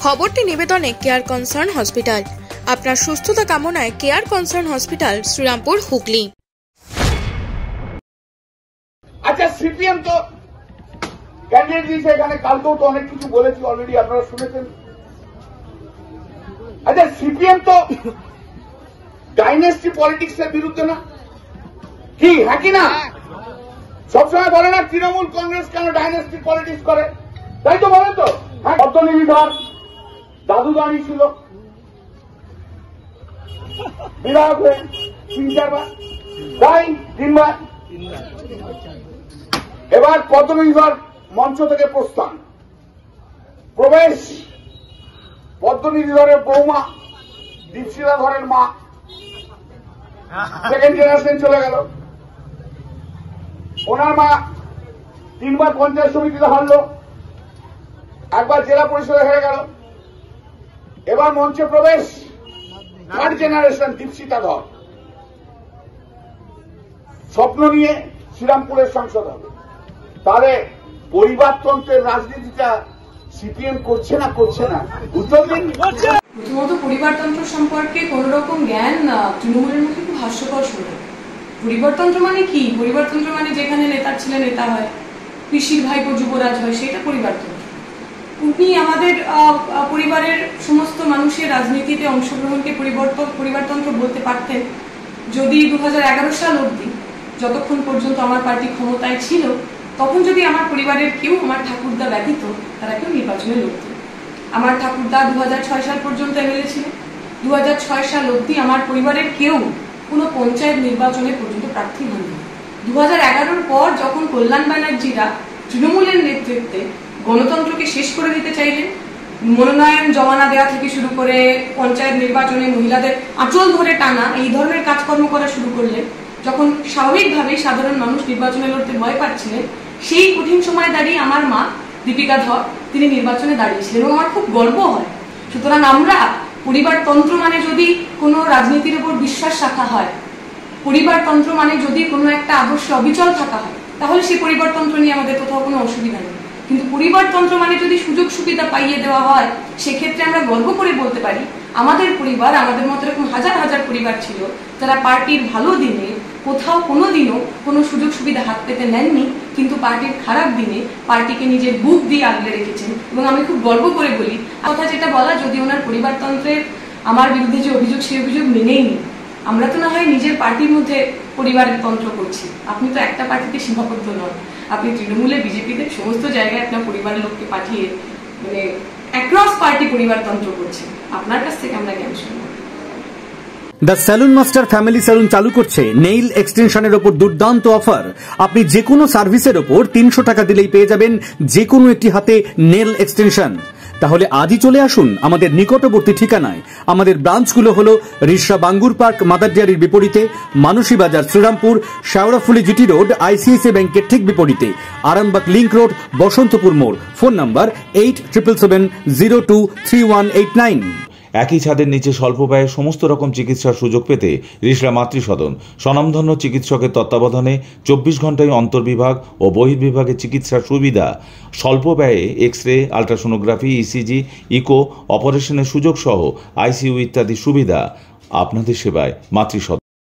খবরটি নিবেদনে care Concern hospital. আপনার সুস্থতা কামনায় Care Concern Hospital, Serampore, Hooghly. আচ্ছা, সিপিএম তো ক্যান্ডিডেট দিয়েছে এখানে, কালকেও তো অনেক কিছু বলেছি অলরেডি, আপনারা শুনেছেন। আচ্ছা, সিপিএম তো ডাইনেস্টি পলিটিক্স এর বিরুদ্ধে না কি? হ্যাঁ কি না? সবসময় বলে না তৃণমূল কংগ্রেস কেন ডাইনেস্টি পলিটিক্স করে, তাই তো বলেন তো। হ্যাঁ, পদ্মনিধিধর দাদু দাঁড়িয়ে ছিল বিধায়ক হয়ে 3-4 তাই 3 এবার পদ্মনিধিধর মঞ্চ থেকে প্রস্থান, প্রবেশ পদ্মনিধিধরের বৌমা দীপশিলা ধরের মা, সেকেন্ড জেনারেশন চলে গেল। ওনার মা 3বার পঞ্চায়েত সমিতিতে হারলো, 1বার জেলা পরিষদে হেরে গেল। এবার মঞ্চে প্রবেশ থার্ড জেনারেশন দীপশিতা ধর, স্বপ্ন নিয়ে শ্রীরামপুরের সাংসদ হবে। তাহলে পরিবারতন্ত্রের রাজনীতিটা সিপিএম করছে না উত্তর দিন। প্রথমত পরিবারতন্ত্র সম্পর্কে কোন রকম জ্ঞান তৃণমূলের মুখে খুব হাস্যকর শোনে। পরিবারতন্ত্র মানে কি? পরিবারতন্ত্র মানে যেখানে নেতার ছেলে নেতা হয়, পিসির ভাইপো যুবরাজ হয়, সেটা পরিবারতন্ত্র। উনি আমাদের পরিবারের সমস্ত মানুষের রাজনীতিতে অংশগ্রহণকে পরিবারতন্ত্র বলতে পারতেন যদি 2011 সাল অবধি, যতক্ষণ পর্যন্ত আমার পার্টি ক্ষমতায় ছিল, তখন যদি আমার পরিবারের কেউ, আমার ঠাকুরদা ব্যতীত, তারা কেউ নির্বাচনে লড়ত। আমার ঠাকুরদা 2006 সাল পর্যন্ত এমএলএ ছিলেন। 2006 সাল অবধি আমার পরিবারের কেউ কোনো পঞ্চায়েত নির্বাচনে পর্যন্ত প্রার্থী হননি। 2011-র পর যখন কল্যাণ ব্যানার্জিরা তৃণমূলের নেতৃত্বে গণতন্ত্রকে শেষ করে দিতে চাইলেন, মনোনয়ন জমা না দেওয়া থেকে শুরু করে পঞ্চায়েত নির্বাচনে মহিলাদের আঁচল ধরে টানা, এই ধরনের কাজকর্ম করা শুরু করলেন, যখন স্বাভাবিকভাবেই সাধারণ মানুষ নির্বাচনে লড়তে ভয় পাচ্ছিলেন, সেই কঠিন সময় দাঁড়িয়ে আমার মা দীপিকা ধর তিনি নির্বাচনে দাঁড়িয়েছিলেন এবং আমার খুব গর্ব হয়। সুতরাং আমরা পরিবারতন্ত্র মানে যদি কোনো রাজনীতির উপর বিশ্বাস রাখা হয়, পরিবারতন্ত্র মানে যদি কোনো একটা আদর্শে অবিচল থাকা হয়, তাহলে সেই পরিবারতন্ত্র নিয়ে আমাদের কোথাও কোনো অসুবিধা নেই। কিন্তু পরিবারতন্ত্র মানে যদি সুযোগ সুবিধা পাইয়ে দেওয়া হয়, সেক্ষেত্রে আমরা গর্ব করে বলতে পারি আমাদের পরিবার, আমাদের মতো এরকম হাজার হাজার পরিবার ছিল যারা পার্টির ভালো দিনে কোথাও কোনোদিনও কোনো সুযোগ সুবিধা হাত পেতে নেননি, কিন্তু পার্টির খারাপ দিনে পার্টিকে নিজের বুক দিয়ে আগলে রেখেছেন। এবং আমি খুব গর্ব করে বলি, কথা যেটা বলা, যদি ওনার পরিবারতন্ত্রের আমার বিরুদ্ধে যে অভিযোগ, সেই অভিযোগ মেনেই নি। আমরা তো না হয় নিজের পার্টির মধ্যে পরিবারের তন্ত্র করছি, আপনি তো একটা পার্টিতে সীমাবদ্ধ নন। আপনি তৃণমূলে, বিজেপিতে সমস্ত জায়গায় আপনার পরিবারের লোককে পাঠিয়ে মানে অ্যাক্রস পার্টি পরিবারতন্ত্র করছেন। আপনার কাছ থেকে আমরা জ্ঞান শুনব। The salon master family salon চালু করছে নেইল এক্সটেনশনের ওপর দুর্দান্ত অফার। আপনি যে কোনো সার্ভিসের ওপর 300 টাকা দিলেই পেয়ে যাবেন যে কোনো একটি হাতে নেল এক্সটেনশন। তাহলে আজই চলে আসুন আমাদের নিকটবর্তী ঠিকানায়। আমাদের ব্রাঞ্চগুলো হলো রিষড়া বাঙ্গুর পার্ক মাদার ডেয়ারির বিপরীতে, Manasi Bazar Serampore, Sheoraphuli GT road ICICI ব্যাংকের ঠিক বিপরীতে, আরামবাগ লিংক রোড বসন্তপুর মোড়। Phone number 8777023189। একই ছাদের নিচে স্বল্প ব্যয়ে সমস্ত রকম চিকিৎসার সুযোগ পেতে রিষড়া মাতৃসদন স্বনামধন্য চিকিৎসকের তত্ত্বাবধানে 24 ঘন্টায় অন্তর্বিভাগ ও বহির্বিভাগে চিকিৎসার সুবিধা, স্বল্প ব্যয়ে X ray, ultrasonography, ECG, eco অপারেশনের সুযোগ সহ আইসিইউ ইত্যাদি সুবিধা। আপনাদের সেবায় মাতৃসদন।